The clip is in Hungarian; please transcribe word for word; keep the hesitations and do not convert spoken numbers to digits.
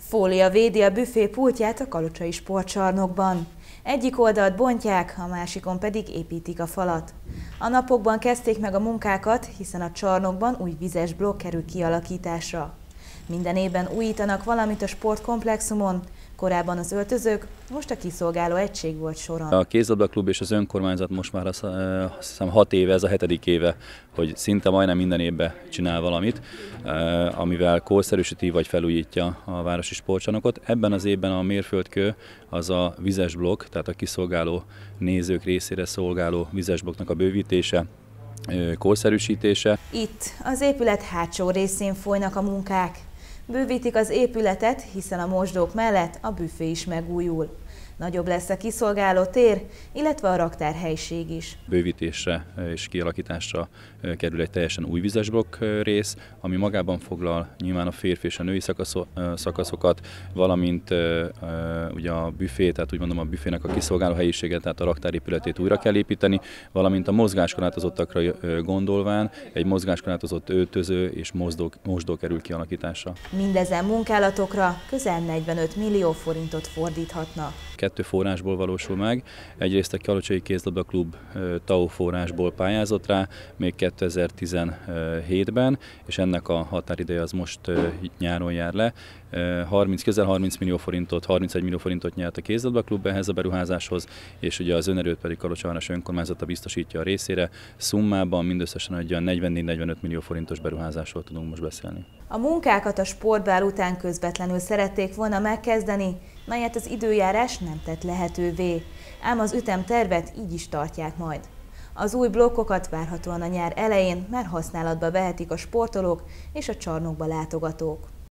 Fólia védi a büfé pultját a kalocsai sportcsarnokban. Egyik oldalt bontják, a másikon pedig építik a falat. A napokban kezdték meg a munkákat, hiszen a csarnokban új vizes blokk kerül kialakításra. Minden évben újítanak valamit a sportkomplexumon, korábban az öltözők, most a kiszolgáló egység volt soron. A kézilabdaklub és az önkormányzat most már azt hiszem hat éve, ez a hetedik éve, hogy szinte majdnem minden évben csinál valamit, amivel korszerűsíti vagy felújítja a városi sportcsarnokot. Ebben az évben a mérföldkő az a vizes blokk, tehát a kiszolgáló nézők részére szolgáló vizes blokknak a bővítése, korszerűsítése. Itt az épület hátsó részén folynak a munkák. Bővítik az épületet, hiszen a mosdók mellett a büfé is megújul. Nagyobb lesz a kiszolgáló tér, illetve a raktárhelység is. Bővítésre és kialakításra kerül egy teljesen új vizes blokk rész, ami magában foglal nyilván a férfi és a női szakaszokat, valamint ugye a büfé, tehát úgy mondom a büfének a kiszolgáló helyiséget, tehát a raktárépületét újra kell építeni, valamint a mozgáskorlátozottakra gondolván egy mozgáskorlátozott öltöző és mosdó, mosdó kerül kialakításra. Mindezen munkálatokra közel negyvenöt millió forintot fordíthatnak. Kettő forrásból valósul meg. Egyrészt a Kalocsai Kézilabdaklub té á o forrásból pályázott rá még kétezer-tizenhétben, és ennek a határideje az most nyáron jár le. harminc, közel harminc millió forintot, harmincegy millió forintot nyert a Kézilabdaklub ehhez a beruházáshoz, és ugye az önerőt pedig Kalocsa önkormányzata biztosítja a részére. Szummában mindösszesen egy olyan negyvennégy-negyvenöt millió forintos beruházásról tudunk most beszélni. A munkákat a sportbál után közvetlenül szerették volna megkezdeni, melyet az időjárás nem tett lehetővé, ám az ütemtervet így is tartják majd. Az új blokkokat várhatóan a nyár elején már használatba vehetik a sportolók és a csarnokba látogatók.